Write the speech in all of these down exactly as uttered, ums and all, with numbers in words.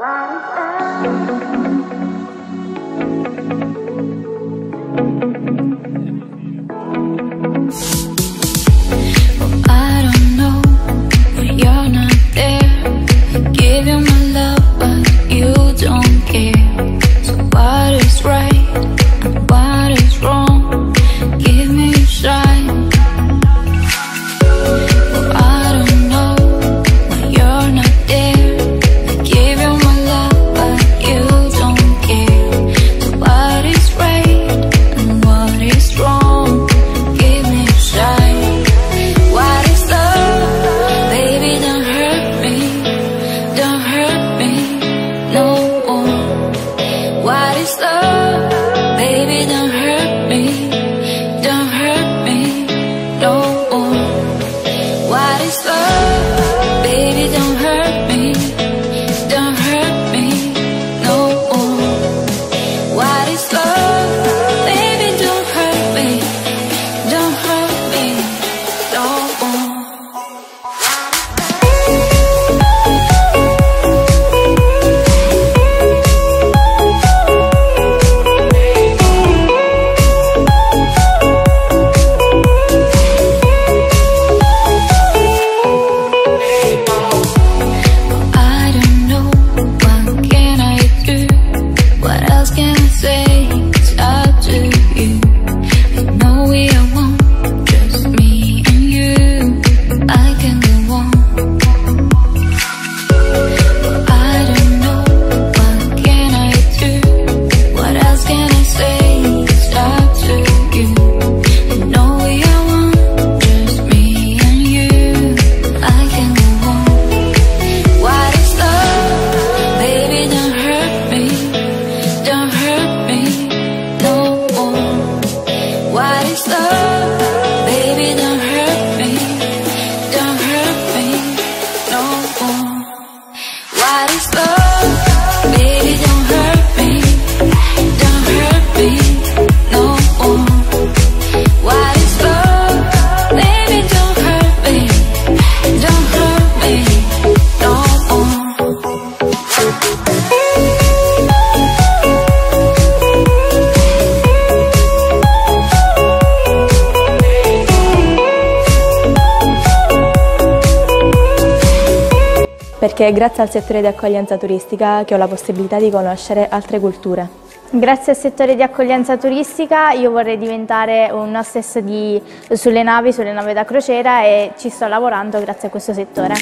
Perché è grazie al settore di accoglienza turistica che ho la possibilità di conoscere altre culture. Grazie al settore di accoglienza turistica io vorrei diventare un hostess di, sulle navi, sulle navi da crociera, e ci sto lavorando grazie a questo settore.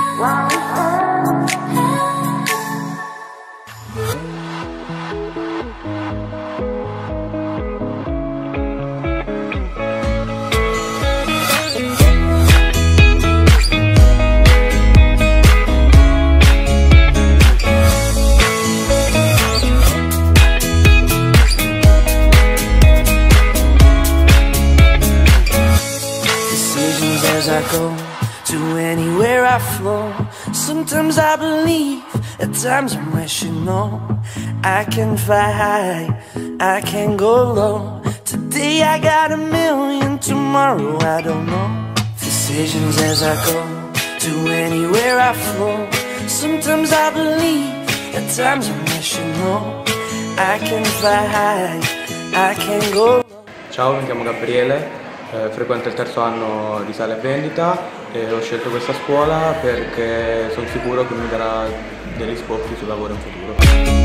I go to anywhere I flow. Sometimes I believe, at times I'm wishing no. I can fly high, I can go low. Today I got a million, tomorrow I don't know. Decisions as I go to anywhere I flow. Sometimes I believe, at times I'm wishing no. I can fly high, I can go low. Ciao, mi chiamo Gabriele. Eh, frequento il terzo anno di sala e vendita e ho scelto questa scuola perché sono sicuro che mi darà dei riscontri sul lavoro in futuro.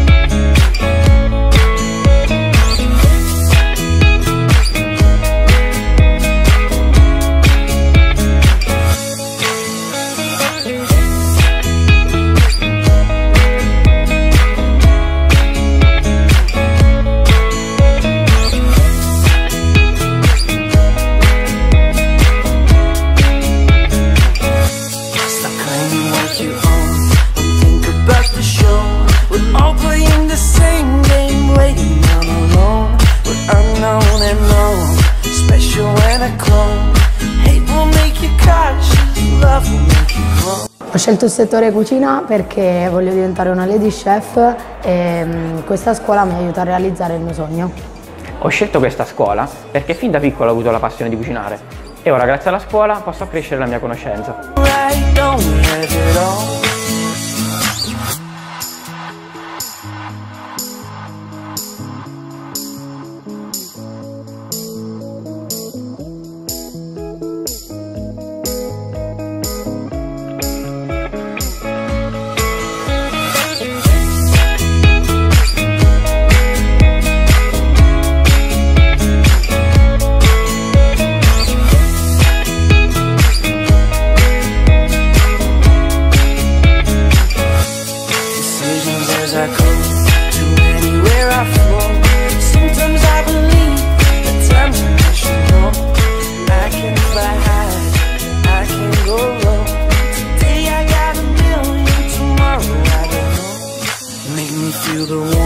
Ho scelto il settore cucina perché voglio diventare una lady chef e questa scuola mi aiuta a realizzare il mio sogno. Ho scelto questa scuola perché fin da piccolo ho avuto la passione di cucinare e ora grazie alla scuola posso accrescere la mia conoscenza. the